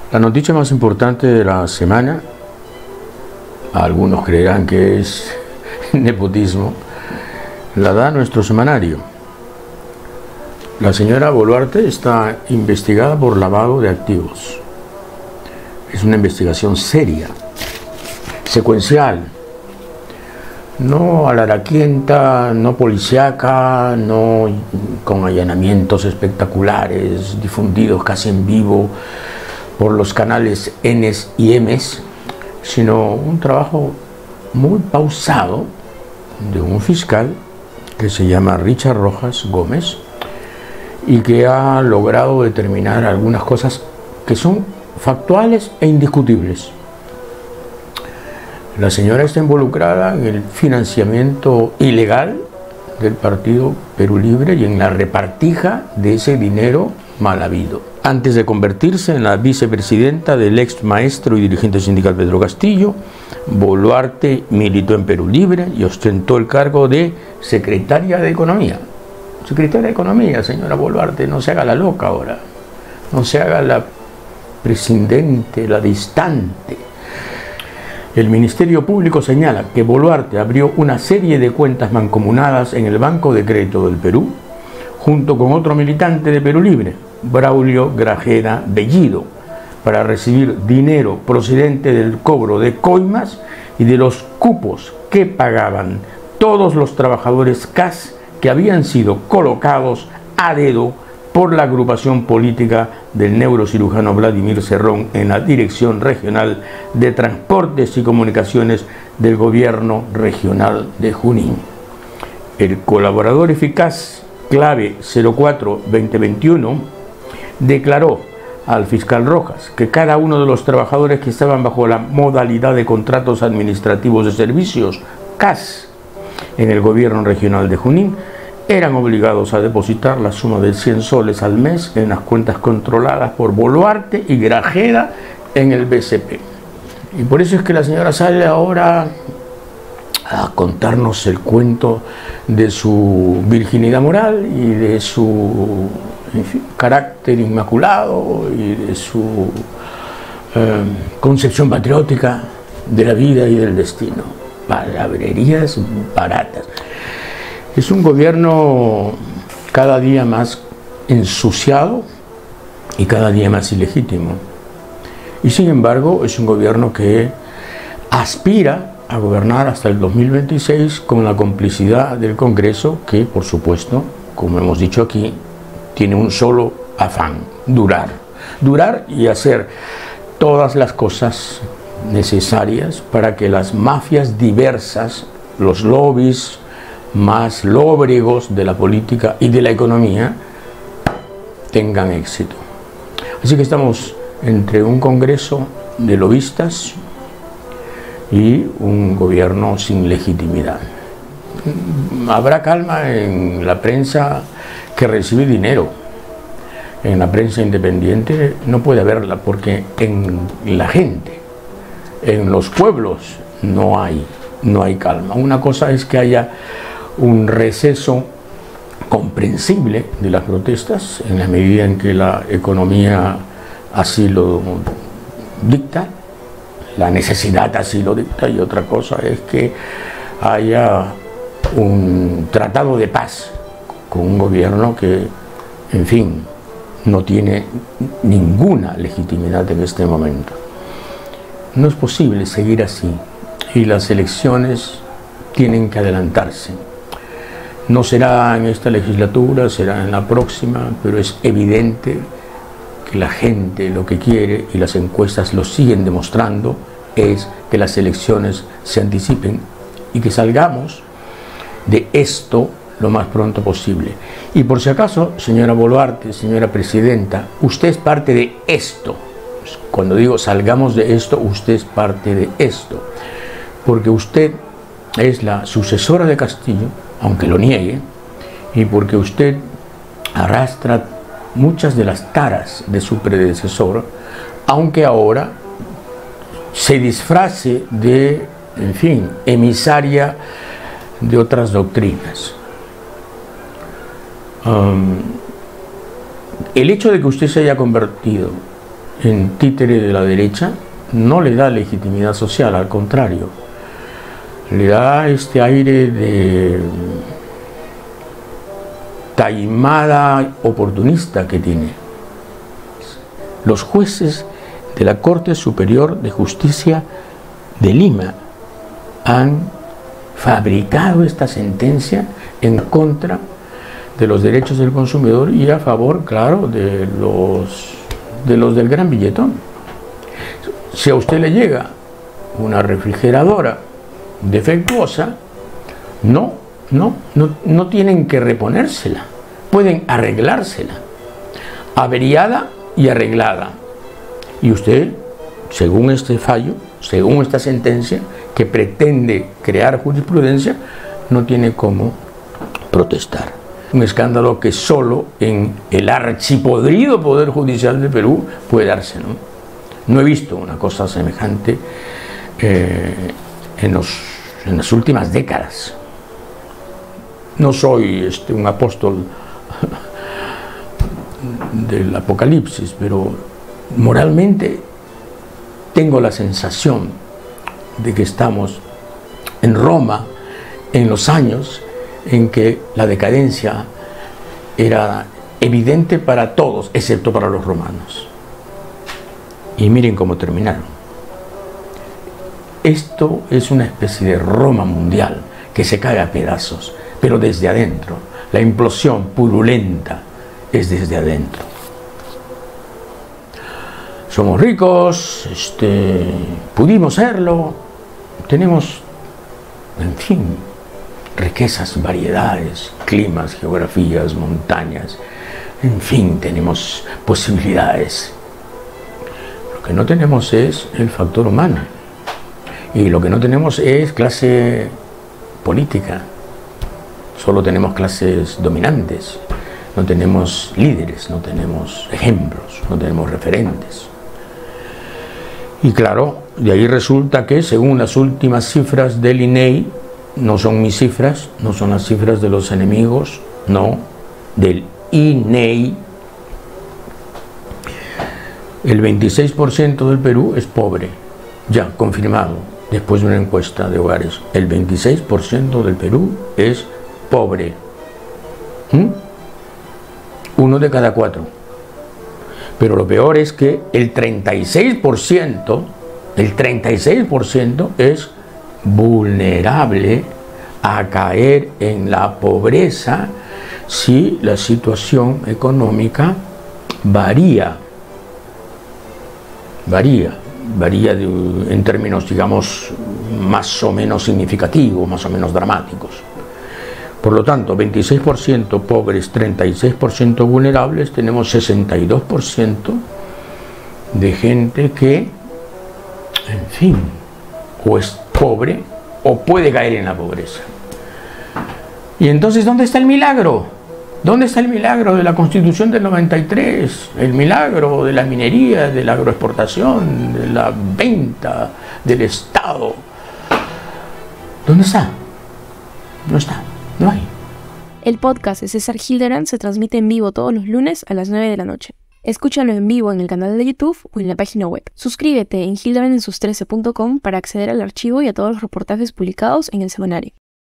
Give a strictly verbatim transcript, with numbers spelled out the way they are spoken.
La noticia más importante de la semana, algunos creerán que es nepotismo, la da nuestro semanario. La señora Boluarte está investigada por lavado de activos. Es una investigación seria, secuencial, no alaraquienta, no policíaca, no con allanamientos espectaculares difundidos casi en vivo por los canales Ns y Ms, sino un trabajo muy pausado de un fiscal que se llama Richard Rojas Gómez y que ha logrado determinar algunas cosas que son factuales e indiscutibles. La señora está involucrada en el financiamiento ilegal del partido Perú Libre y en la repartija de ese dinero mal habido. Antes de convertirse en la vicepresidenta del ex maestro y dirigente sindical Pedro Castillo, Boluarte militó en Perú Libre y ostentó el cargo de secretaria de Economía. Secretaria de Economía, señora Boluarte, no se haga la loca ahora, no se haga la prescindente, la distante. El Ministerio Público señala que Boluarte abrió una serie de cuentas mancomunadas en el Banco de Crédito del Perú, junto con otro militante de Perú Libre, Braulio Grajeda Bellido, para recibir dinero procedente del cobro de coimas y de los cupos que pagaban todos los trabajadores C A S que habían sido colocados a dedo por la agrupación política del neurocirujano Vladimir Cerrón en la Dirección Regional de Transportes y Comunicaciones del Gobierno Regional de Junín. El colaborador eficaz clave cero cuatro veinte veintiuno declaró al fiscal Rojas que cada uno de los trabajadores que estaban bajo la modalidad de contratos administrativos de servicios C A S en el Gobierno Regional de Junín eran obligados a depositar la suma de cien soles al mes en las cuentas controladas por Boluarte y Grajeda en el B C P. Y por eso es que la señora sale ahora a contarnos el cuento de su virginidad moral y de su, en fin, carácter inmaculado y de su eh, concepción patriótica de la vida y del destino. Palabrerías baratas. Es un gobierno cada día más ensuciado y cada día más ilegítimo. Y sin embargo es un gobierno que aspira a gobernar hasta el dos mil veintiséis con la complicidad del Congreso que, por supuesto, como hemos dicho aquí, tiene un solo afán: durar. Durar y hacer todas las cosas necesarias para que las mafias diversas, los lobbies más lóbregos de la política y de la economía tengan éxito. Así que estamos entre un Congreso de lobistas y un gobierno sin legitimidad. Habrá calma en la prensa que recibe dinero. En la prensa independiente no puede haberla porque en la gente, en los pueblos, no hay, no hay calma. Una cosa es que haya un receso comprensible de las protestas en la medida en que la economía así lo dicta, la necesidad así lo dicta, y otra cosa es que haya un tratado de paz con un gobierno que, en fin, no tiene ninguna legitimidad en este momento. No es posible seguir así y las elecciones tienen que adelantarse. No será en esta legislatura, será en la próxima, pero es evidente que la gente lo que quiere, y las encuestas lo siguen demostrando, es que las elecciones se anticipen y que salgamos de esto lo más pronto posible. Y por si acaso, señora Boluarte, señora presidenta, usted es parte de esto. Cuando digo salgamos de esto, usted es parte de esto, porque usted es la sucesora de Castillo, aunque lo niegue, y porque usted arrastra muchas de las taras de su predecesor, aunque ahora se disfrace de, en fin, emisaria de otras doctrinas. Um, el hecho de que usted se haya convertido en títere de la derecha, no le da legitimidad social, al contrario, le da este aire de taimada oportunista que tiene. Los jueces de la Corte Superior de Justicia de Lima han fabricado esta sentencia en contra de los derechos del consumidor y a favor, claro, de los, de los del gran billetón. Si a usted le llega una refrigeradora defectuosa, no, no, no, no tienen que reponérsela, pueden arreglársela, averiada y arreglada. Y usted, según este fallo, según esta sentencia, que pretende crear jurisprudencia, no tiene cómo protestar. Un escándalo que solo en el archipodrido Poder Judicial de Perú puede darse, ¿no? No he visto una cosa semejante eh, en, los, en las últimas décadas. No soy este, un apóstol del Apocalipsis, pero moralmente tengo la sensación de que estamos en Roma en los años en que la decadencia era evidente para todos, excepto para los romanos. Y miren cómo terminaron. Esto es una especie de Roma mundial que se cae a pedazos, pero desde adentro. La implosión purulenta es desde adentro. Somos ricos, este, pudimos serlo, tenemos, en fin, riquezas, variedades, climas, geografías, montañas, en fin, tenemos posibilidades. Lo que no tenemos es el factor humano y lo que no tenemos es clase política, solo tenemos clases dominantes, no tenemos líderes, no tenemos ejemplos, no tenemos referentes. Y claro, de ahí resulta que según las últimas cifras del I N E I, no son mis cifras, no son las cifras de los enemigos, no, del I N E I, el veintiséis por ciento del Perú es pobre, ya confirmado, después de una encuesta de hogares, el veintiséis por ciento del Perú es pobre. ¿Mm? Uno de cada cuatro. Pero lo peor es que el treinta y seis por ciento, el treinta y seis por ciento es vulnerable a caer en la pobreza si la situación económica varía, varía, varía de, en términos, digamos, más o menos significativos, más o menos dramáticos. Por lo tanto, veintiséis por ciento pobres, treinta y seis por ciento vulnerables, tenemos sesenta y dos por ciento de gente que, en fin, o es pobre o puede caer en la pobreza. Y entonces, ¿dónde está el milagro? ¿Dónde está el milagro de la Constitución del noventa y tres? El milagro de la minería, de la agroexportación, de la venta, del Estado. ¿Dónde está? No está. No hay. El podcast de César Hildebrand se transmite en vivo todos los lunes a las nueve de la noche. Escúchalo en vivo en el canal de YouTube o en la página web. Suscríbete en hildebrand en sus trece punto com para acceder al archivo y a todos los reportajes publicados en el semanario.